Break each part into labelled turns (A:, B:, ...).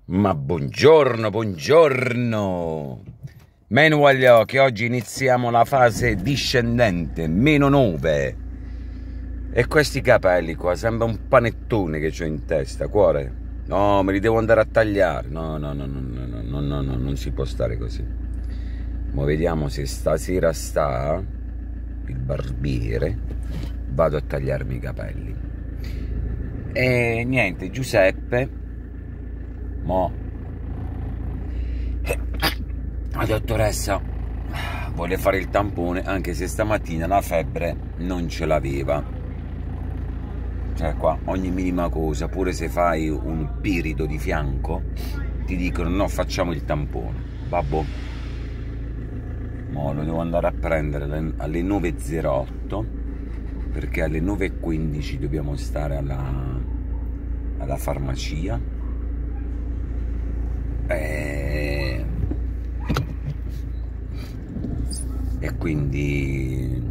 A: Ma buongiorno, buongiorno! Meno agli occhi, oggi iniziamo la fase discendente, -9. E questi capelli qua, sembra un panettone che ho in testa, cuore. No, me li devo andare a tagliare. No, non si può stare così. Ma vediamo se stasera sta il barbiere, vado a tagliarmi i capelli. E niente, Giuseppe, la dottoressa vuole fare il tampone, anche se stamattina la febbre non ce l'aveva. Cioè qua ogni minima cosa, pure se fai un pirido di fianco, ti dicono no, facciamo il tampone. Vabbè, mo lo devo andare a prendere alle 9:08, perché alle 9:15 dobbiamo stare alla farmacia. E quindi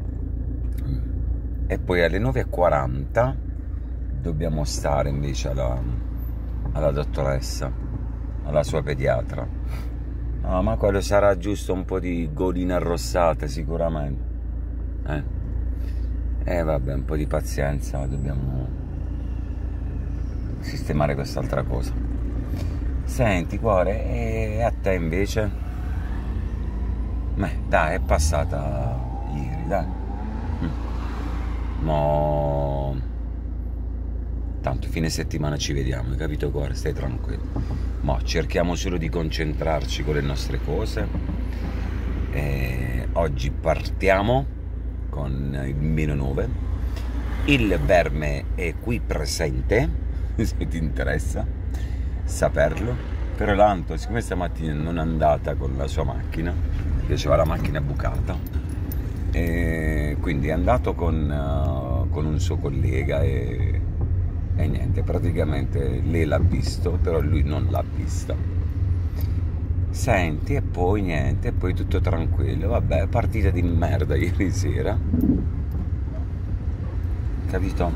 A: poi alle 9:40 dobbiamo stare invece alla dottoressa, alla sua pediatra. No, ma quello sarà giusto un po' di godina arrossata sicuramente. Vabbè, un po' di pazienza, dobbiamo sistemare quest'altra cosa. Senti cuore, e a te invece? Dai, è passata ieri, dai. Tanto fine settimana ci vediamo, hai capito cuore? Stai tranquillo. Cerchiamo solo di concentrarci con le nostre cose. Oggi partiamo con il -9. Il verme è qui presente, se ti interessa saperlo. Però l'Anto, siccome stamattina non è andata con la sua macchina, piaceva la macchina bucata, quindi è andato con un suo collega e niente, praticamente lei l'ha visto, però lui non l'ha vista. Senti, e poi niente, e poi tutto tranquillo. Vabbè, partita di merda ieri sera, capito?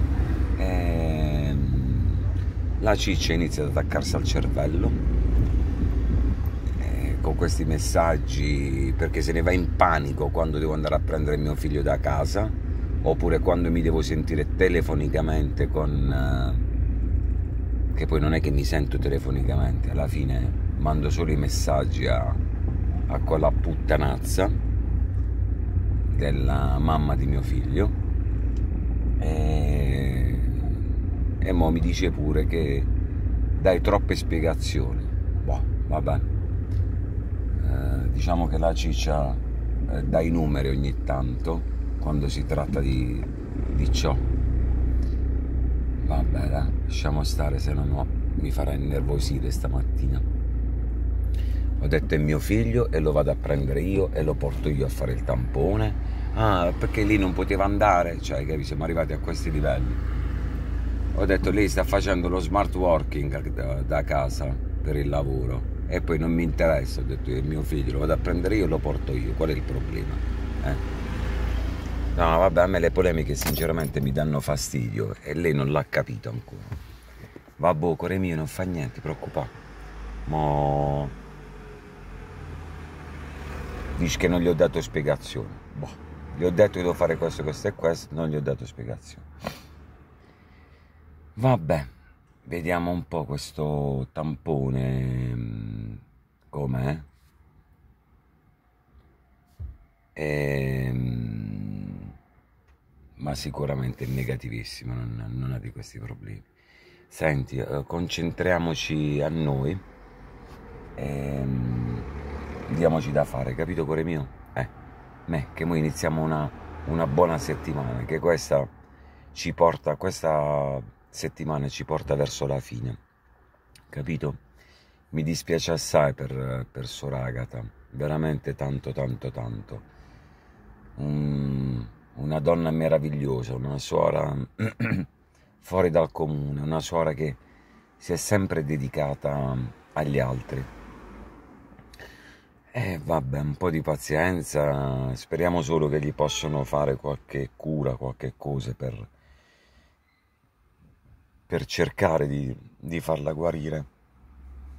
A: La ciccia inizia ad attaccarsi al cervello con questi messaggi, perché se ne va in panico quando devo andare a prendere mio figlio da casa, oppure quando mi devo sentire telefonicamente che poi non è che mi sento telefonicamente, alla fine mando solo i messaggi a quella puttanazza della mamma di mio figlio, e mo mi dice pure che dai troppe spiegazioni. Vabbè, diciamo che la ciccia dà i numeri ogni tanto quando si tratta di ciò. Vabbè, dai, lasciamo stare, se no mi farà innervosire stamattina. Ho detto è mio figlio e lo vado a prendere io e lo porto io a fare il tampone. Perché lì non poteva andare, cioè, capi, siamo arrivati a questi livelli. Ho detto lei sta facendo lo smart working da casa per il lavoro e poi non mi interessa, ho detto è mio figlio, lo vado a prendere io e lo porto io, qual è il problema? No, vabbè, a me le polemiche sinceramente mi danno fastidio e lei non l'ha capito ancora. Vabbè, cuore mio, non fa niente, preoccupare. Dici che non gli ho dato spiegazioni. Gli ho detto che devo fare questo e questo, non gli ho dato spiegazioni. Vabbè, vediamo un po' questo tampone com'è. Ma sicuramente è negativissimo, non ha di questi problemi. Senti, concentriamoci a noi, diamoci da fare, capito cuore mio? Che noi iniziamo una buona settimana, che questa settimana ci porta verso la fine, capito? Mi dispiace assai per Sor Agata, veramente tanto. Una donna meravigliosa, una suora fuori dal comune, una suora che si è sempre dedicata agli altri. Vabbè, un po' di pazienza, speriamo solo che gli possano fare qualche cura, qualche cosa per cercare di farla guarire.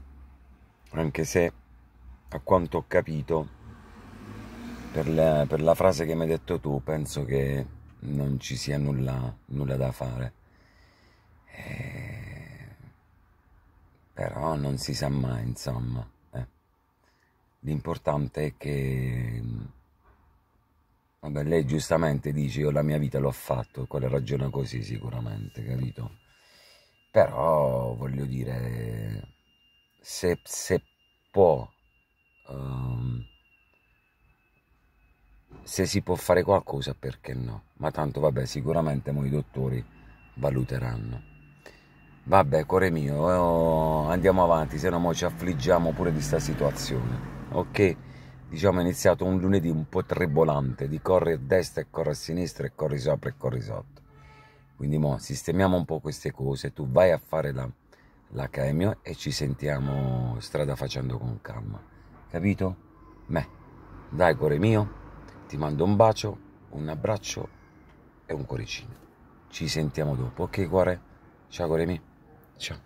A: anche se a quanto ho capito per la frase che mi hai detto tu penso che non ci sia nulla da fare. Però non si sa mai, insomma. L'importante è che, vabbè, lei giustamente dice io la mia vita l'ho fatto, quella ragiona così sicuramente, capito? Però voglio dire, se può, se si può fare qualcosa, perché no? Ma tanto vabbè, sicuramente i dottori valuteranno. Vabbè, cuore mio, andiamo avanti, se no mo ci affliggiamo pure di sta situazione. Ok? Diciamo è iniziato un lunedì un po' tribolante, di corri a destra e corri a sinistra e corri sopra e corri sotto. Quindi mo sistemiamo un po' queste cose, tu vai a fare la chemio e ci sentiamo strada facendo con calma. Capito? Beh, dai cuore mio, ti mando un bacio, un abbraccio e un cuoricino. Ci sentiamo dopo, ok cuore? Ciao cuore mio. Ciao.